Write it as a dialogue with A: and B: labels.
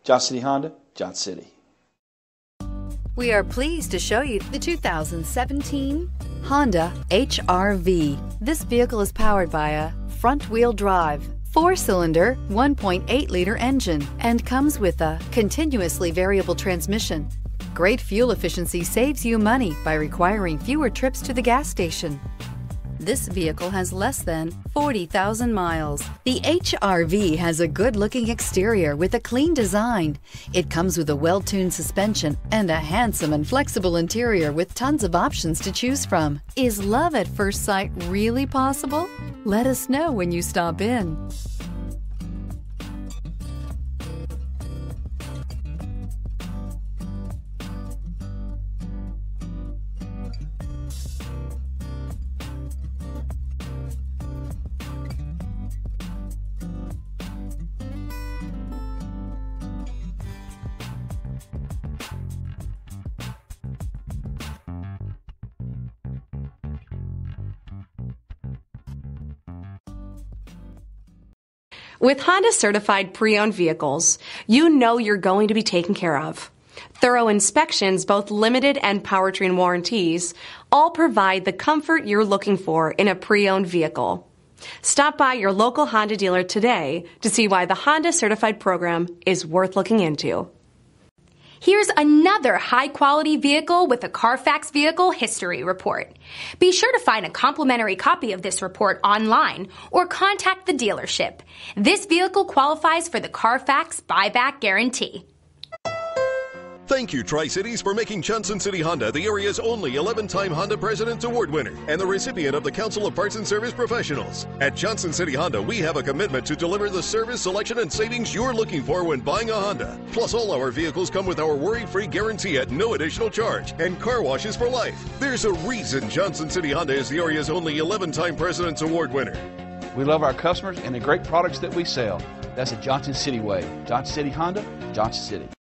A: Johnson City Honda, Johnson City.
B: We are pleased to show you the 2017 Honda HR-V. This vehicle is powered by a front-wheel drive, 4-cylinder, 1.8-liter engine, and comes with a continuously variable transmission. Great fuel efficiency saves you money by requiring fewer trips to the gas station. This vehicle has less than 40,000 miles. The HR-V has a good-looking exterior with a clean design. It comes with a well-tuned suspension and a handsome and flexible interior with tons of options to choose from. Is love at first sight really possible? Let us know when you stop in.
C: With Honda certified pre-owned vehicles, you know you're going to be taken care of. Thorough inspections, both limited and powertrain warranties, all provide the comfort you're looking for in a pre-owned vehicle. Stop by your local Honda dealer today to see why the Honda certified program is worth looking into.
D: Here's another high-quality vehicle with a Carfax Vehicle History Report. Be sure to find a complimentary copy of this report online or contact the dealership. This vehicle qualifies for the Carfax Buyback Guarantee.
E: Thank you, Tri-Cities, for making Johnson City Honda the area's only 11-time Honda President's Award winner and the recipient of the Council of Parts and Service Professionals. At Johnson City Honda, we have a commitment to deliver the service, selection, and savings you're looking for when buying a Honda. Plus, all our vehicles come with our worry-free guarantee at no additional charge and car washes for life. There's a reason Johnson City Honda is the area's only 11-time President's Award winner.
F: We love our customers and the great products that we sell. That's the Johnson City way. Johnson City Honda, Johnson City.